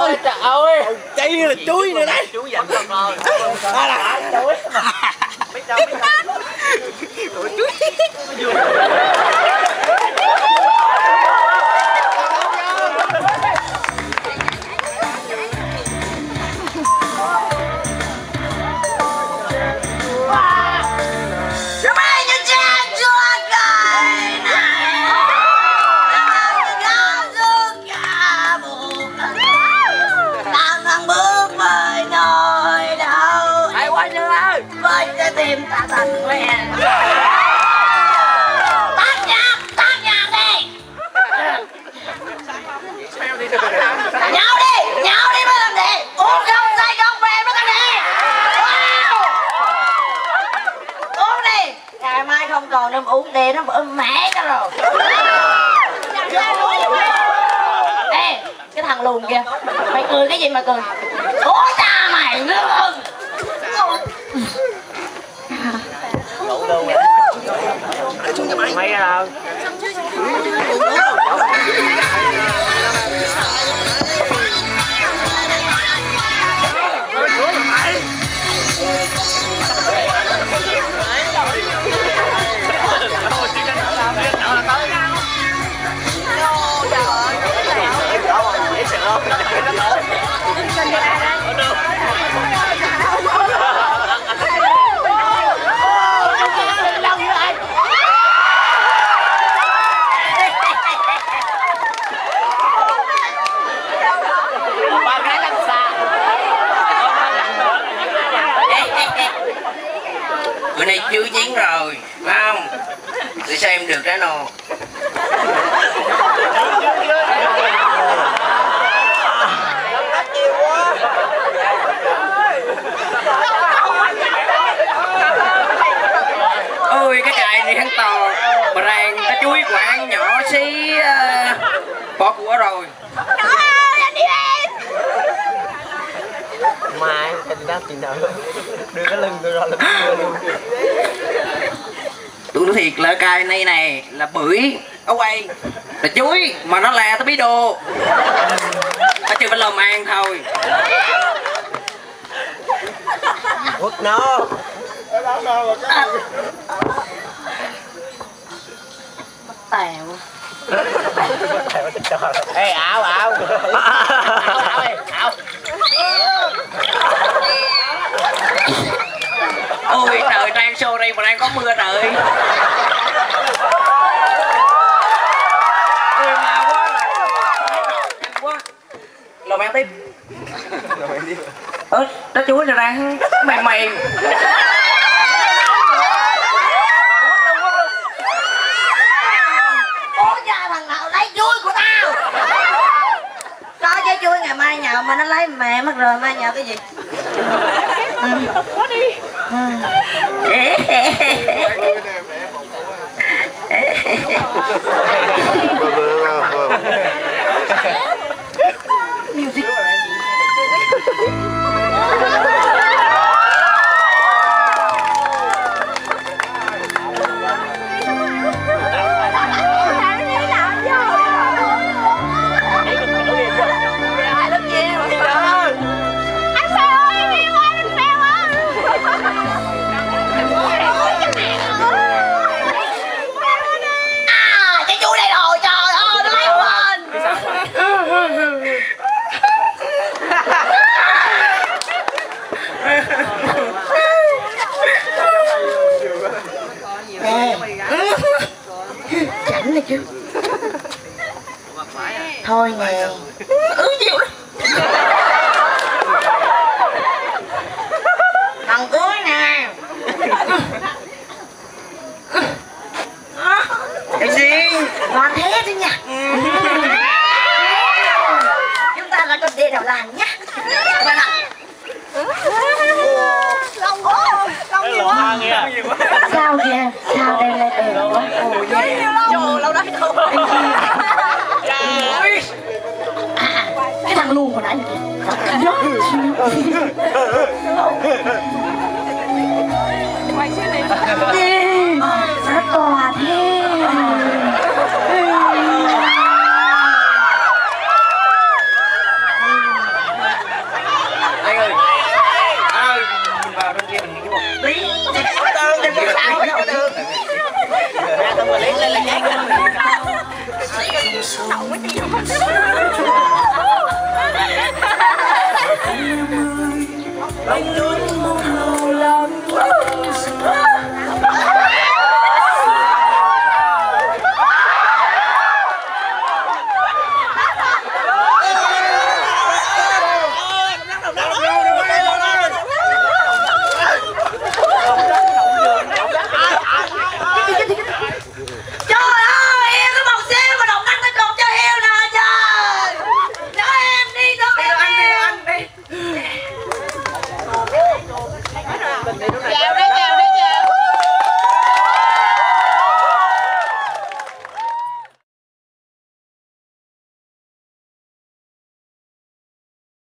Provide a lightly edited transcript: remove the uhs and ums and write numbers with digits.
ơi. Trời ơi. Chi là chuối nữa đấy. Chú dành cho con. À là chuối. Biết đâu biết đâu. Ủa chuối. Tìm ta thành quen tắt nhạc đi nhậu đi mới làm gì uống không say không về mới làm gì uống đi ngày mai không còn đem uống đi nó bữa mẹ nó rồi. Ê cái thằng lùn kia mày cười cái gì mà cười ủa cha mày nữa Mày à. bữa nay chưa chiến rồi phải không để xem được cái nào. Ôi cái trại này hắn to mà ràng cái chuối quạng nhỏ xí bỏ của rồi. Mai tình đó chị nào đưa cái lưng tôi ra lưng tôi nói thiệt là cài này nè là bưởi ở quay là chuối mà nó lè tới bí đô ta chưa phải lòng ăn thôi. quất nó tèo ê ảo ảo ôi trời đang show đây mà đang có mưa trời ôi mà quá quá lòng ăn tiếp đó chuối rồi đang mềm mềm ủa nhà thằng nào lấy chuối của tao có trái chuối ngày mai nhậu mà nó lấy mẹ mất rồi mai nhậu cái gì chảnh này chứ thôi nè chịu thằng cuối nè cái gì ngon thế chứ nha chúng ta là con đê đầu làng nhá Long quá Long nhiều quá sao kìa sao đây lại đều quá trời lâu đấy không cái thằng luôn hồi nãy quay xíu đi rất to thế Tao mà lấy lên là nhát anh luôn mong lâu lắm. Vào đi.